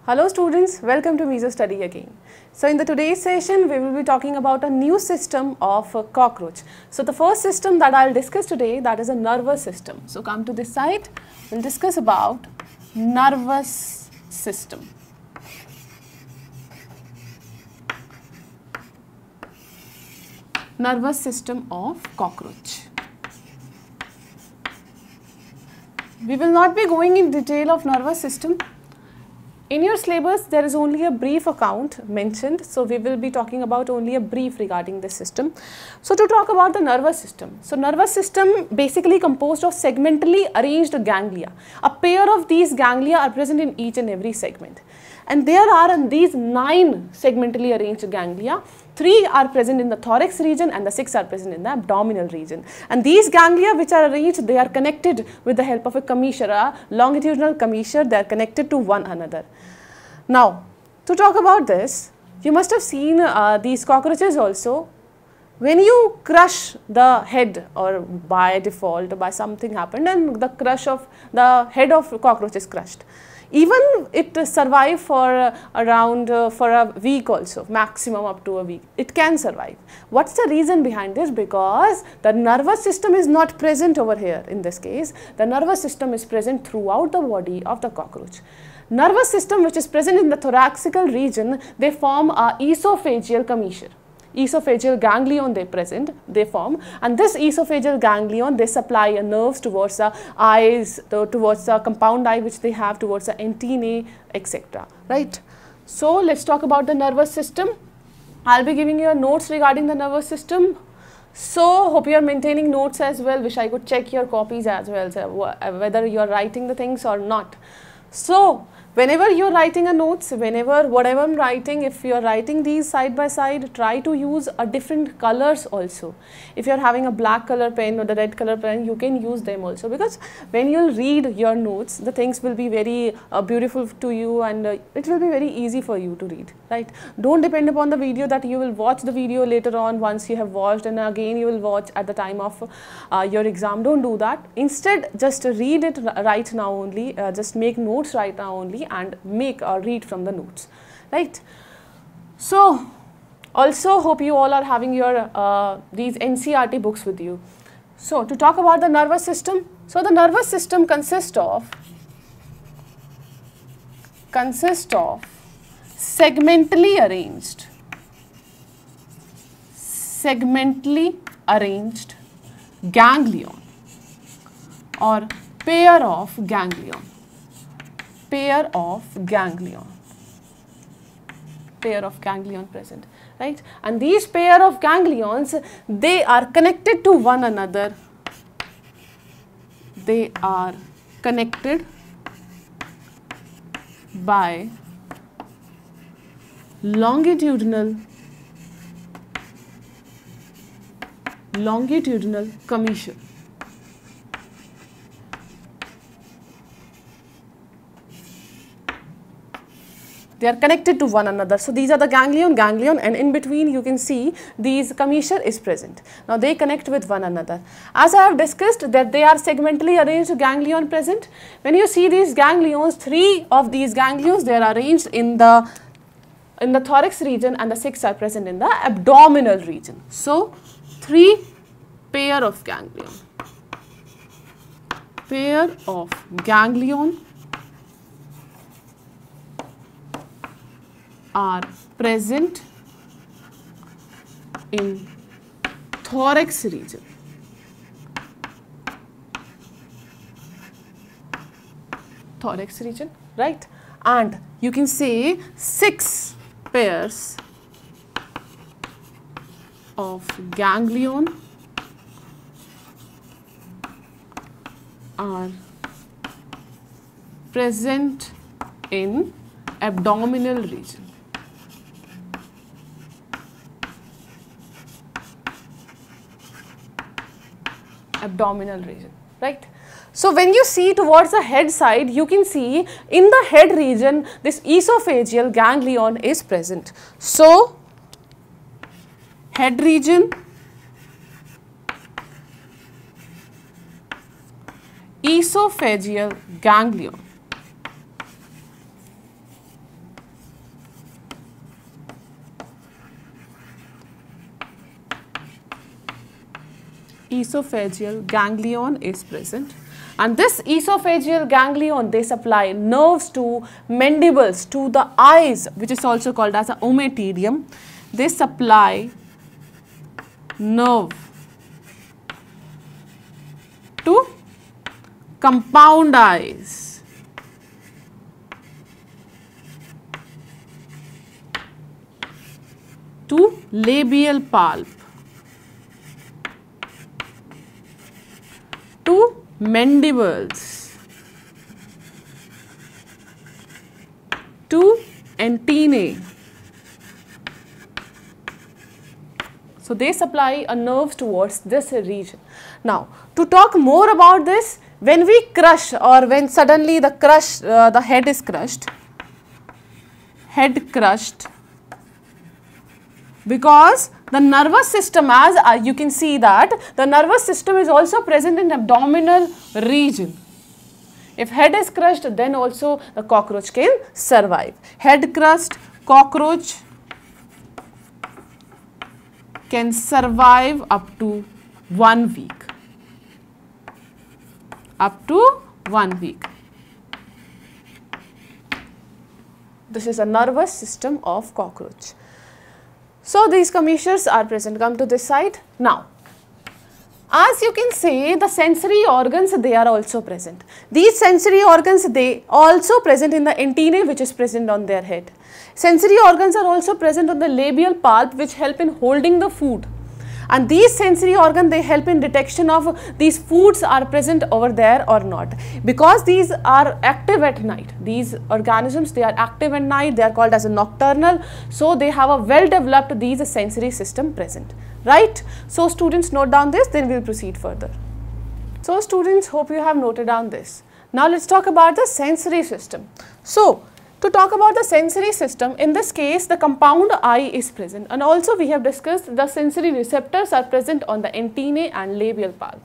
Hello students, welcome to Misostudy again. So in the today's session, we will be talking about a new system of cockroach. So the first system that I'll discuss today, that is a nervous system. So come to this side, we'll discuss about nervous system. Nervous system of cockroach. We will not be going in detail of nervous system. In your syllabus, there is only a brief account mentioned, so we will be talking about only a brief regarding this system. So to talk about the nervous system. So nervous system basically composed of segmentally arranged ganglia. A pair of these ganglia are present in each and every segment. And there are these 9 segmentally arranged ganglia. 3 are present in the thorax region and the 6 are present in the abdominal region. And these ganglia which are arranged, they are connected with the help of a commissure, a longitudinal commissure. They are connected to one another. Now, to talk about this, you must have seen these cockroaches also. When you crush the head, or by default, by something happened and the head of cockroach is crushed. Even it survive for around for a week also, maximum up to a week. It can survive. What's the reason behind this? Because the nervous system is not present over here in this case. The nervous system is present throughout the body of the cockroach. Nervous system which is present in the thoracical region, they form a esophageal commissure. Esophageal ganglion they form, and this esophageal ganglion, they supply nerves towards the eyes, towards the compound eye which they have, towards the antennae, etc. Right? So let's talk about the nervous system. I'll be giving you notes regarding the nervous system. So hope you are maintaining notes as well. Wish I could check your copies as well, so whether you are writing the things or not. So whenever you are writing a notes, whatever I'm writing, if you are writing these side by side, try to use a different colors also. If you are having a black color pen or the red color pen, you can use them also, because when you will read your notes, the things will be very beautiful to you, and it will be very easy for you to read, right? Don't depend upon the video that you will watch the video later on once you have watched, and again you will watch at the time of your exam. Don't do that. Instead, just read it right now only, just make notes right now only, and make or read from the notes, right? So also hope you all are having your these NCERT books with you. So to talk about the nervous system, so the nervous system consists of segmentally arranged ganglion or pair of ganglion present, right? And these pair of ganglions, they are connected to one another. They are connected by longitudinal commissure. They are connected to one another. So these are the ganglion, and in between you can see these commissure is present. Now they connect with one another. As I have discussed that they are segmentally arranged ganglion present. When you see these ganglions, 3 of these ganglions, they are arranged in the thorax region, and the 6 are present in the abdominal region. So 3 pair of ganglion are present in thorax region. Right? And you can say 6 pairs of ganglion are present in abdominal region. Right? So when you see towards the head side, you can see in the head region, this esophageal ganglion is present. So head region, esophageal ganglion. esophageal ganglion is present. And this esophageal ganglion, they supply nerves to mandibles, to the eyes, which is also called as a ommatidium. They supply nerve to compound eyes, to labial pulp, to mandibles, to antennae. So they supply a nerves towards this region. Now, to talk more about this, when we crush or when suddenly the head is crushed, because the nervous system, as you can see that the nervous system is also present in abdominal region. If head is crushed, then also the cockroach can survive. Head crushed, cockroach can survive up to 1 week. Up to 1 week. This is a nervous system of cockroach. So these commissures are present. Come to this side. Now, as you can see, the sensory organs, they are also present. These sensory organs, they also present in the antennae, which is present on their head. Sensory organs are also present on the labial pulp, which help in holding the food. And these sensory organs, they help in detection of these foods are present over there or not. Because these are active at night. These organisms, they are active at night. They are called as a nocturnal. So they have a well developed these sensory system present. Right? So students, note down this, then we will proceed further. So students, hope you have noted down this. Now let's talk about the sensory system. So to talk about the sensory system, in this case the compound eye is present, and also we have discussed the sensory receptors are present on the antennae and labial pulp.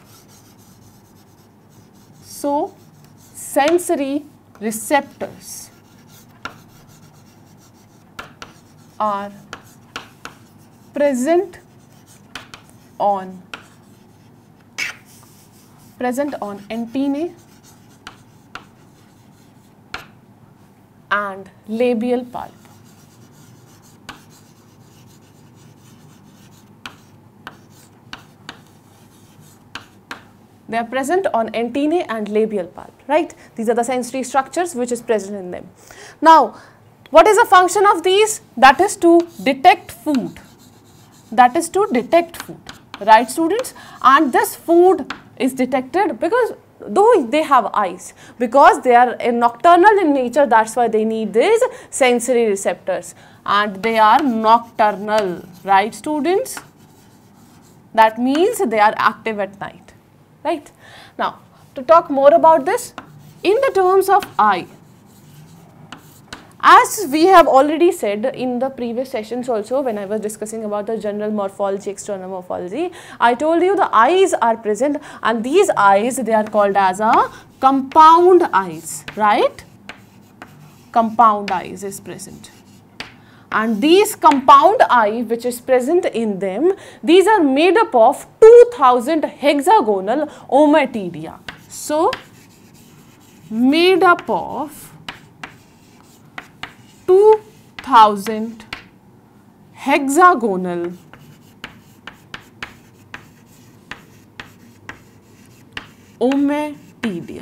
So sensory receptors are present on antennae and labial pulp. They are present on antennae and labial pulp, right? These are the sensory structures which is present in them. Now, what is the function of these? That is to detect food. That is to detect food, right students? And this food is detected because though they have eyes, because they are nocturnal in nature, that's why they need these sensory receptors, and they are nocturnal, right students? That means they are active at night, right? Now, to talk more about this, in the terms of eye, as we have already said in the previous sessions also, when I was discussing about the general morphology, external morphology, I told you the eyes are present, and these eyes, they are called as a compound eyes, right? Compound eyes is present. And these compound eye which is present in them, these are made up of 2000 hexagonal ommatidia. So, made up of 2000 hexagonal ommatidia.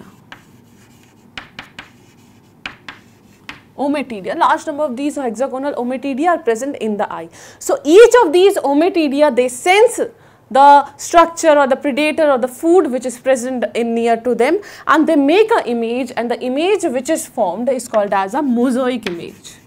Ommatidia, large number of these hexagonal ommatidia are present in the eye. So each of these ommatidia, they sense the structure or the predator or the food which is present in near to them, and they make an image, and the image which is formed is called as a mosaic image.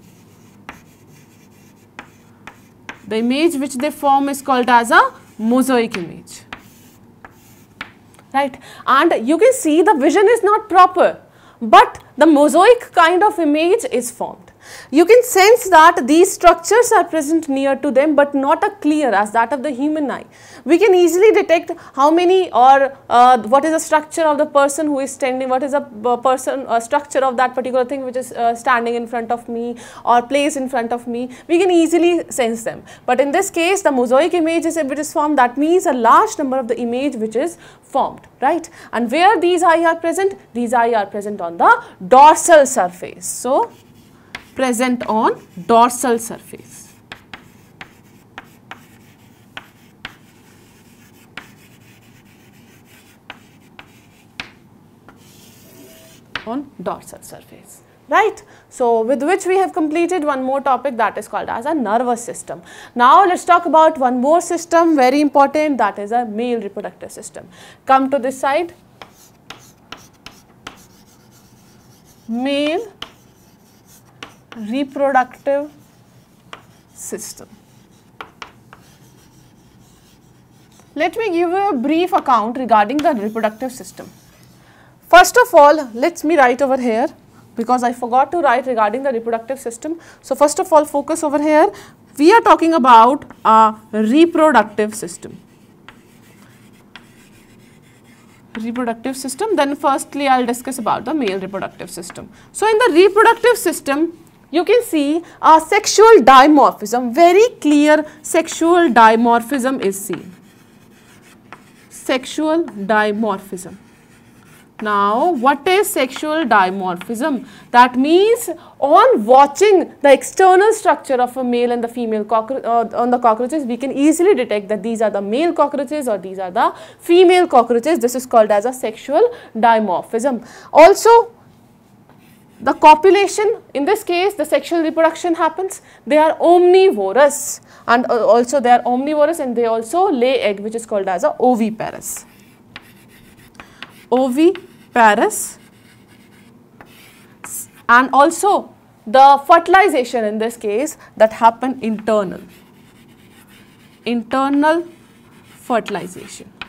The image which they form is called as a mosaic image, right? And you can see the vision is not proper, but the mosaic kind of image is formed. You can sense that these structures are present near to them, but not as clear as that of the human eye. We can easily detect how many or what is the structure of the person who is standing, what is the structure of that particular thing which is standing in front of me or placed in front of me. We can easily sense them. But in this case, the mosaic image is if it is formed, that means a large number of the image which is formed, right? And where these eye are present? These eye are present on the dorsal surface. So, present on dorsal surface. On dorsal surface, right? So, with which we have completed one more topic, that is called as a nervous system. Now, let us talk about one more system, very important, that is a male reproductive system. Come to this side. Male reproductive system. Let me give you a brief account regarding the reproductive system. First of all, let me write over here, because I forgot to write regarding the reproductive system. So, first of all, focus over here. We are talking about a reproductive system. Reproductive system, then firstly I will discuss about the male reproductive system. So, in the reproductive system, you can see a sexual dimorphism, very clear sexual dimorphism is seen. Sexual dimorphism. Now, what is sexual dimorphism? That means on watching the external structure of a male and the female on the cockroaches, we can easily detect that these are the male cockroaches or these are the female cockroaches. This is called as a sexual dimorphism. Also, the copulation, in this case the sexual reproduction happens. They are omnivorous, and also they are omnivorous, and they also lay egg, which is called as a oviparous. Oviparous. And also the fertilization in this case that happen internal fertilization.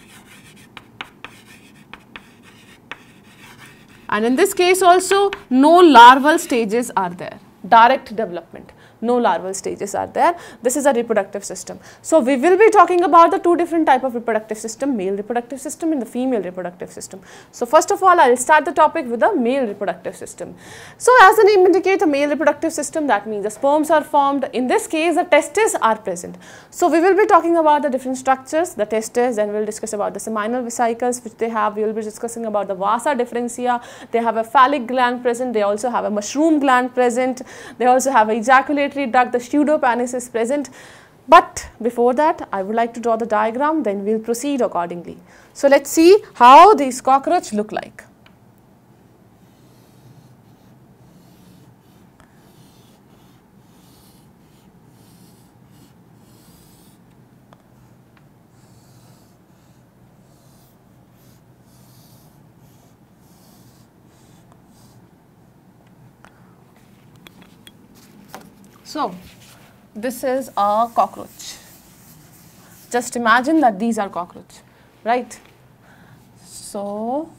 And in this case also no larval stages are there, direct development. No larval stages are there. This is a reproductive system. So, we will be talking about the two different type of reproductive system, male reproductive system and the female reproductive system. So, first of all, I will start the topic with the male reproductive system. So, as the name indicates, a male reproductive system, that means the sperms are formed. In this case, the testes are present. So, we will be talking about the different structures, the testes, then we will discuss about the seminal vesicles which they have. We will be discussing about the vasa differentia. They have a phallic gland present. They also have a mushroom gland present. They also have ejaculatory duct, the pseudopenis is present. But before that, I would like to draw the diagram, then we will proceed accordingly. So, let us see how these cockroach look like. So, this is a cockroach. Just imagine that these are cockroach, right? So,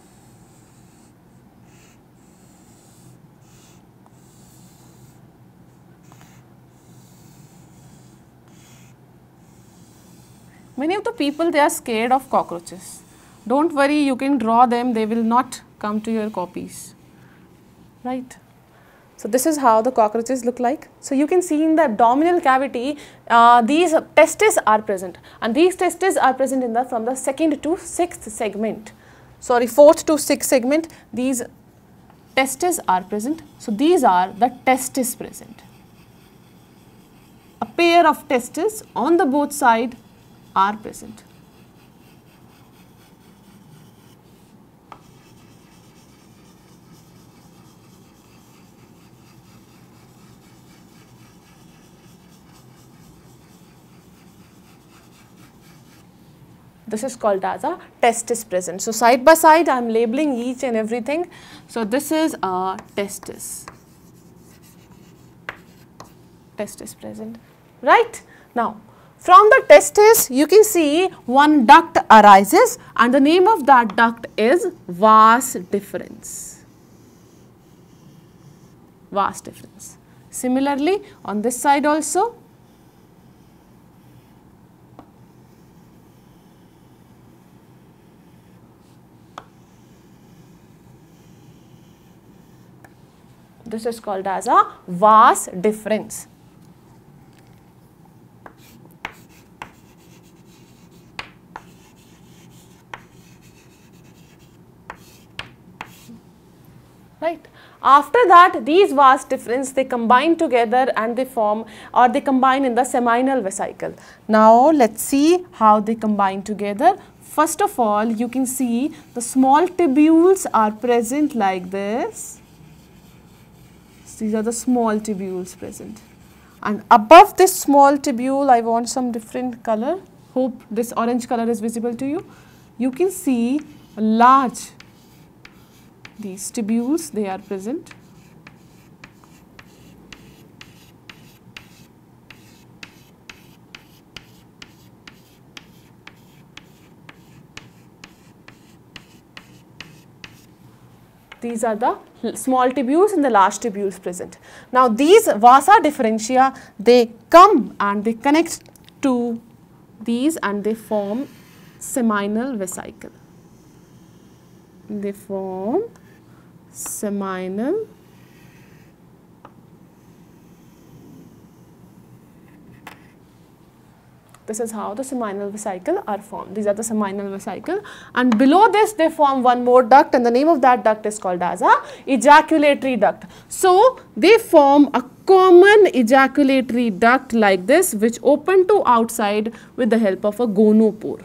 many of the people, they are scared of cockroaches. Don't worry, you can draw them, they will not come to your copies, right? So, this is how the cockroaches look like. So, you can see in the abdominal cavity, these testes are present, and these testes are present in the from the 2nd to 6th segment. Sorry, 4th to 6th segment, these testes are present. So, these are the testes present. A pair of testes on the both side are present. This is called as a testis present. So, side by side I am labeling each and everything. So, this is a testis. Testis present, right? Now, from the testis you can see one duct arises, and the name of that duct is vas deferens. Vas deferens, Similarly, on this side also, this is called as a vas deferens. Right. After that, these vas deferens, they combine together and they form, or they combine in the seminal vesicle. Now, let's see how they combine together. First of all, you can see the small tubules are present like this. These are the small tubules present. And above this small tubule, I want some different color. Hope this orange color is visible to you. You can see a large, these tubules, they are present. These are the small tubules and the large tubules present. Now, these vasa differentia, they come and they connect to these and they form seminal vesicle. They form seminal This is how the seminal vesicle are formed. These are the seminal vesicle, and below this they form one more duct, and the name of that duct is called as a ejaculatory duct. So they form a common ejaculatory duct like this, which open to outside with the help of a gonopore.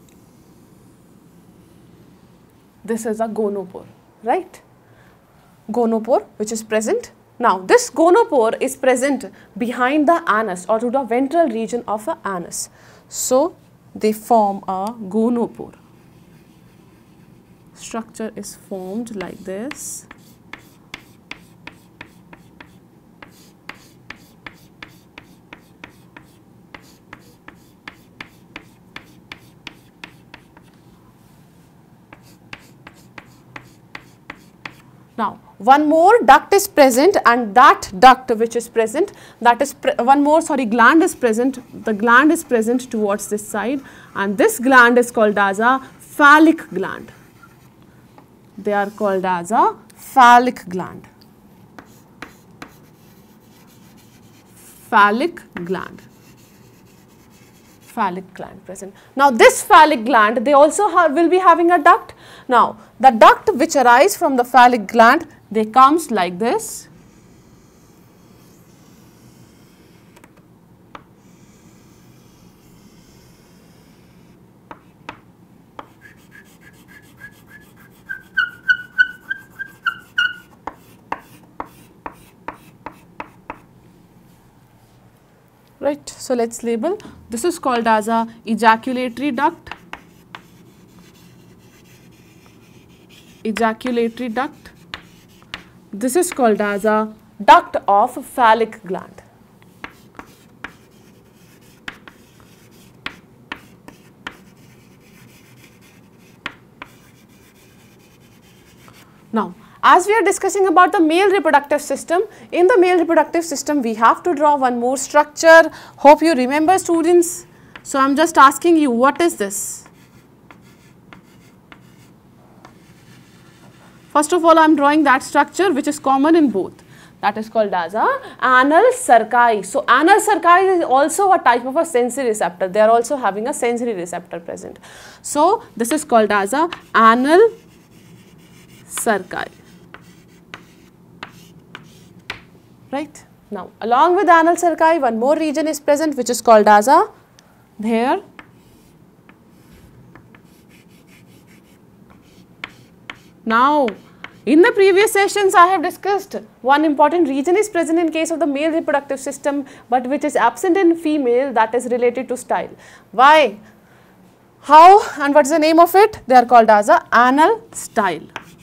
This is a gonopore, right? Gonopore which is present. Now, this gonopore is present behind the anus or to the ventral region of the anus. So, they form a gonopore. Structure is formed like this. Now, one more duct is present, and that duct which is present, that is gland is present. The gland is present towards this side, and this gland is called as a phallic gland. They are called as a phallic gland. Phallic gland. Phallic gland present. Now, this phallic gland, they also will be having a duct. Now, the duct which arise from the phallic gland, they comes like this. Right. So, let us label. This is called as a ejaculatory duct. Ejaculatory duct. This is called as a duct of phallic gland. Now, as we are discussing about the male reproductive system, in the male reproductive system we have to draw one more structure. Hope you remember, students. So, I am just asking you, what is this? First of all, I am drawing that structure which is common in both. That is called as a anal cerci. So, anal cerci is also a type of a sensory receptor. They are also having a sensory receptor present. So, this is called as a anal cerci. Right. Now, along with anal cerci, one more region is present which is called as a here. Now, in the previous sessions I have discussed one important region is present in case of the male reproductive system, but which is absent in female, that is related to style. Why? How and what is the name of it? They are called as a anal style.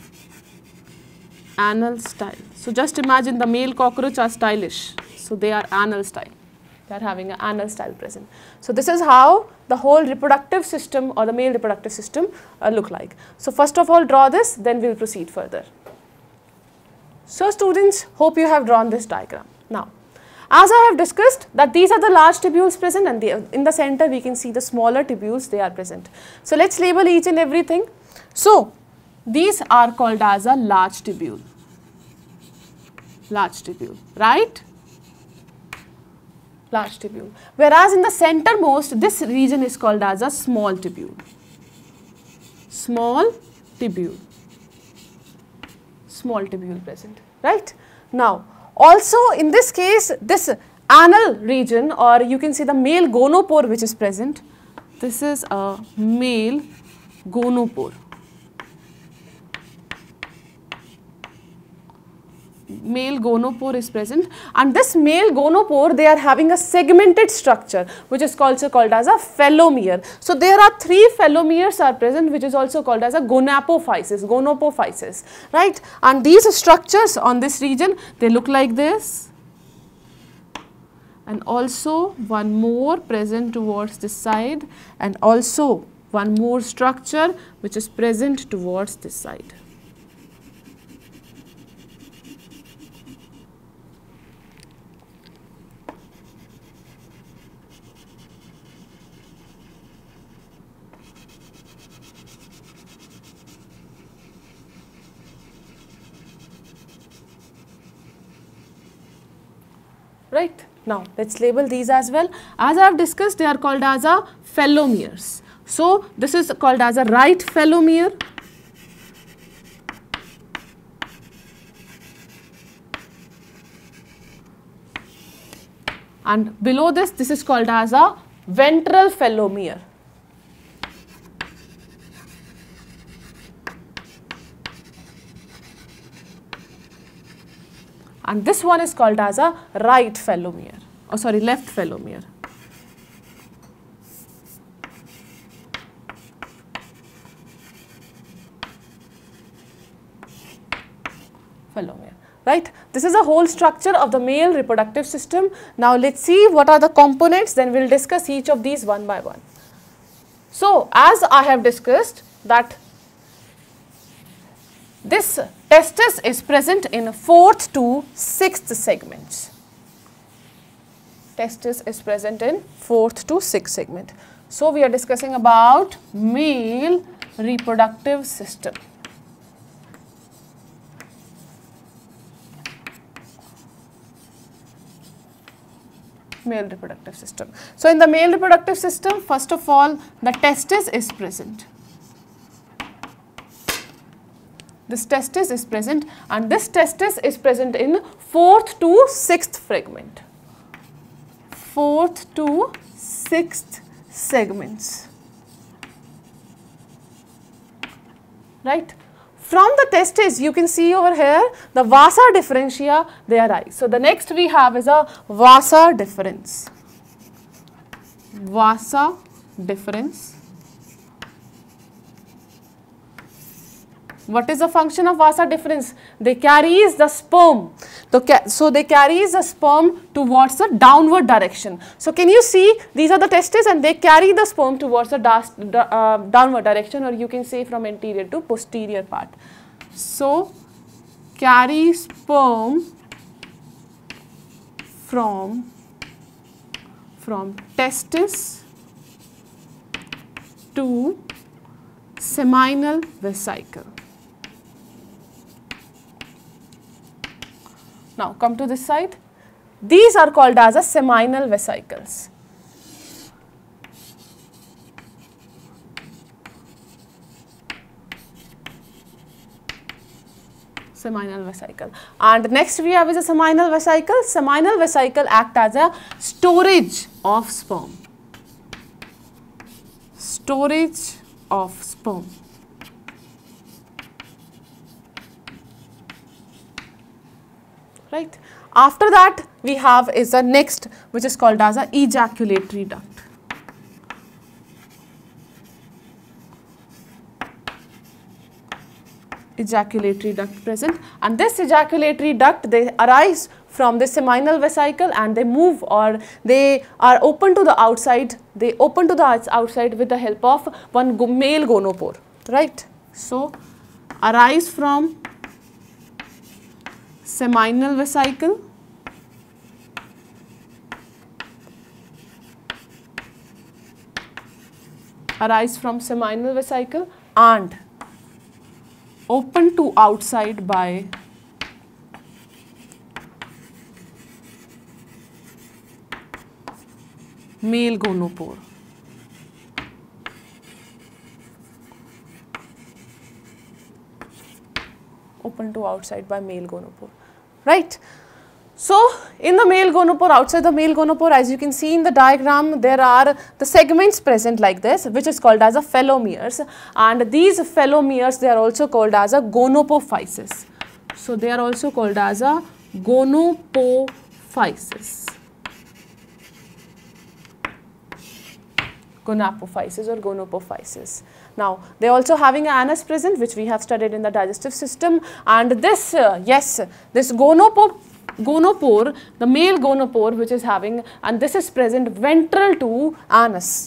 Anal style. So, just imagine the male cockroach are stylish. So, they are anal style. They are having an anal style present. So, this is how the whole reproductive system or the male reproductive system look like. So, first of all draw this, then we will proceed further. So, students, hope you have drawn this diagram. Now, as I have discussed that these are the large tubules present, and in the center we can see the smaller tubules, they are present. So, let us label each and everything. So, these are called as a large tubule, right? Large tubule. Whereas in the centermost, this region is called as a small tubule. Small tubule present, right? Now, also in this case, this anal region, or you can say the male gonopore which is present, this is a male gonopore. Male gonopore is present, and this male gonopore, they are having a segmented structure which is also called as a phelomere. So, there are 3 phelomeres are present, which is also called as a gonopophysis, right? And these structures on this region, they look like this, and also one more present towards this side, and also one more structure which is present towards this side. Right. Now, let us label these as well. As I have discussed, they are called as a phelomeres. So, this is called as a right phelomere. And below this, this is called as a ventral phelomere. And this one is called as a right phelomere, or sorry, left phelomere. Right? This is a whole structure of the male reproductive system. Now, let us see what are the components, then we will discuss each of these one by one. So, as I have discussed that this testis is present in 4th to 6th segments. Testis is present in 4th to 6th segment. So, we are discussing about male reproductive system. Male reproductive system. So, in the male reproductive system, first of all, the testis is present. This testis is present, and this testis is present in 4th to 6th fragment. 4th to 6th segments. Right? From the testis, you can see over here the vasa differentia, they arise. So, the next we have is a vasa differens. Vasa differens. What is the function of vasa differens? They carries the sperm. So, they carries the sperm towards the downward direction. So, can you see these are the testes and they carry the sperm towards the downward direction, or you can say from anterior to posterior part. So, carry sperm from testis to seminal vesicle. Now, come to this side. These are called as a seminal vesicles. Seminal vesicle. And next we have is a seminal vesicle. Seminal vesicle act as a storage of sperm. Storage of sperm. Right. After that, we have is the next, which is called as a ejaculatory duct. Ejaculatory duct present, and this ejaculatory duct, they arise from the seminal vesicle and they move, or they are open to the outside. They open to the outside with the help of one male gonopore. Right. So, arise from seminal vesicle arise from seminal vesicle and open to outside by male gonopore. Open to outside by male gonopore, right? So, in the male gonopore, outside the male gonopore, as you can see in the diagram, there are the segments present like this, which is called as a phelomeres, and these phelomeres, they are also called as a gonopophysis. So, they are also called as a gonopophysis. Gonapophysis or gonopophysis. Now, they are also having an anus present, which we have studied in the digestive system, and this, this gonopore, the male gonopore which is having, and this is present ventral to anus.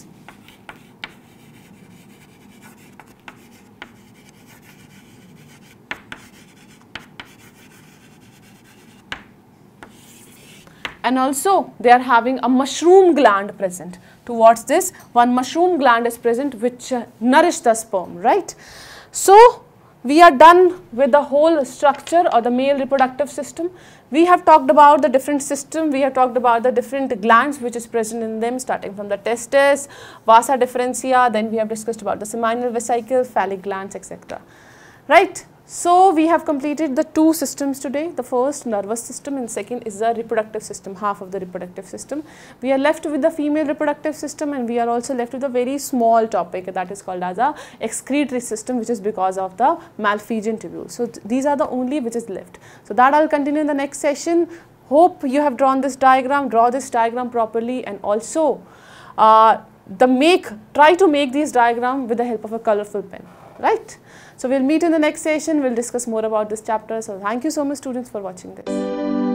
And also they are having a mushroom gland present. Towards this, one mushroom gland is present which nourish the sperm, right? So, we are done with the whole structure or the male reproductive system. We have talked about the different system, we have talked about the different glands which is present in them, starting from the testes, vasa differentia, then we have discussed about the seminal vesicle, phallic glands, etc. Right? So, we have completed the two systems today. The first, nervous system, and second is the reproductive system, half of the reproductive system. We are left with the female reproductive system, and we are also left with a very small topic that is called as a excretory system, which is because of the Malpighian tubule. So, these are the only which is left. So, that I will continue in the next session. Hope you have drawn this diagram, draw this diagram properly, and also try to make these diagram with the help of a colorful pen, right? So, we will meet in the next session, we will discuss more about this chapter. So, thank you so much students for watching this.